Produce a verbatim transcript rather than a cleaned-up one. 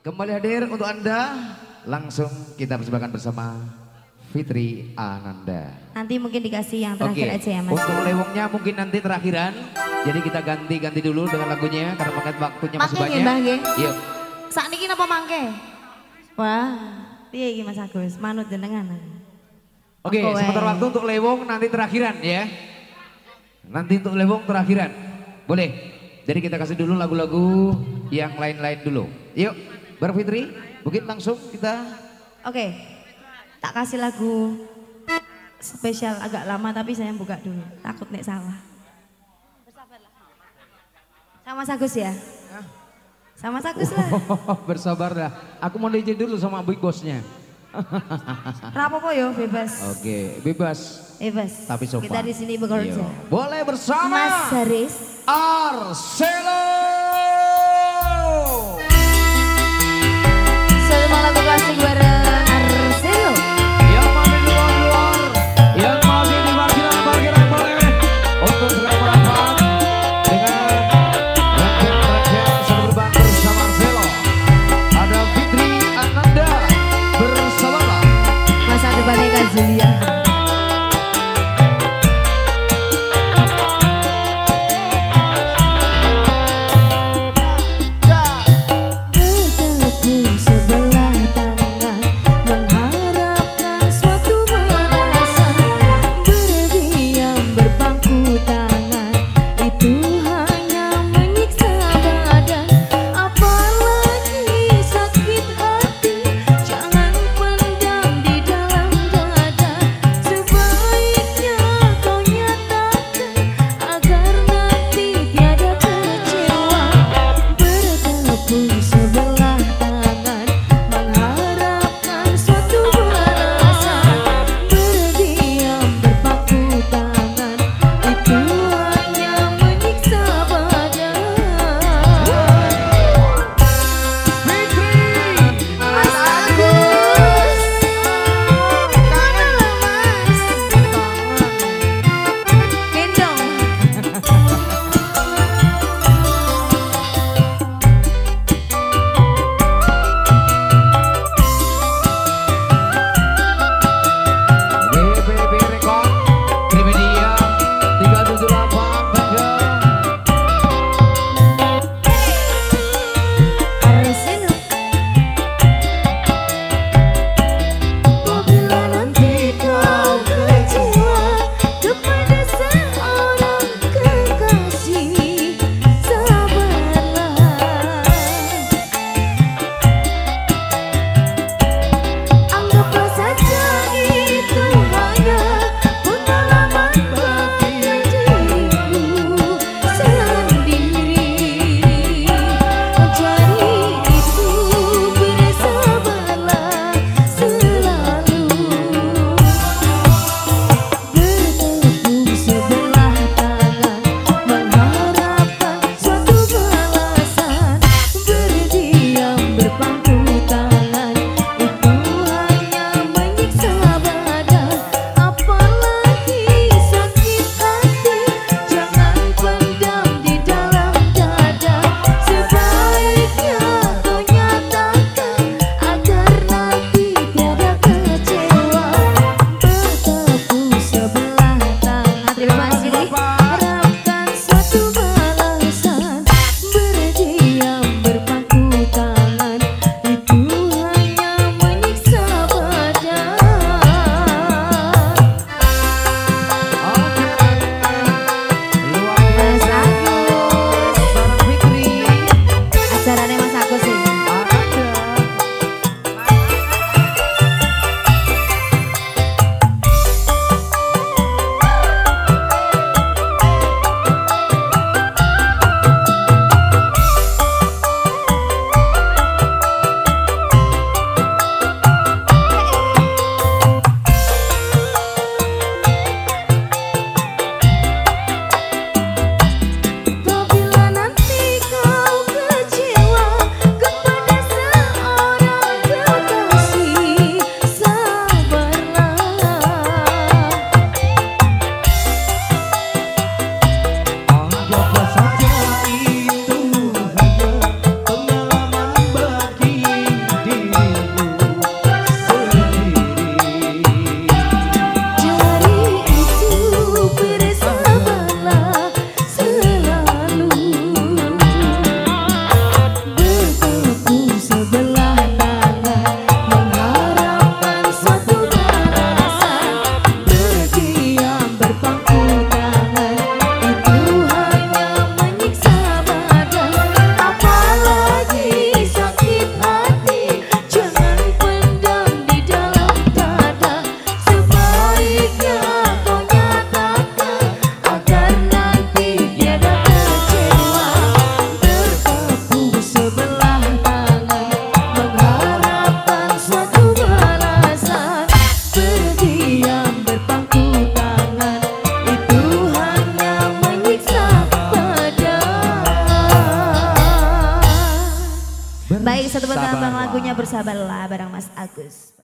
Kembali hadir untuk Anda, langsung kita persembahkan bersama Fitri Ananda. Nanti mungkin dikasih yang terakhir Oke. aja ya Mas. Untuk lewongnya mungkin nanti terakhiran. Jadi kita ganti-ganti dulu dengan lagunya karena mungkin waktunya masih Mangke banyak. nggih, Mbah, nggih. Yuk. Saat ini apa mangke? Wah, piye iki Mas Agus? Manut jenengan. Oke, Apa sebentar wae. waktu untuk lewong nanti terakhiran ya. Nanti untuk lewong terakhiran. Boleh. Jadi kita kasih dulu lagu-lagu yang lain-lain dulu. Yuk, Bar Fitri, mungkin langsung kita. Oke, tak kasih lagu spesial agak lama tapi saya buka dulu. Takut nek salah. Sama Mas Agus ya? Sama Mas Agus lah. Bersabar dah. Aku mau izin dulu sama big bossnya. Rapopo yo, bebas. Oke, bebas. Bebas. Tapi sopan. Kita di sini bekerja. Yo. Boleh bersama Mas Haris. Arcelo. Semua lagu klasik bareng Arcelo. Yang mau di luar-luar, yang mau di parkiran-parkiran boleh. Untuk segera merapat dengan rangkaian-rangkaian seluruh band bersama Arcelo. Ada Fitri Ananda bersama Masa depannya Kak Julia. abang lagunya Bersabarlah bareng Mas Agus.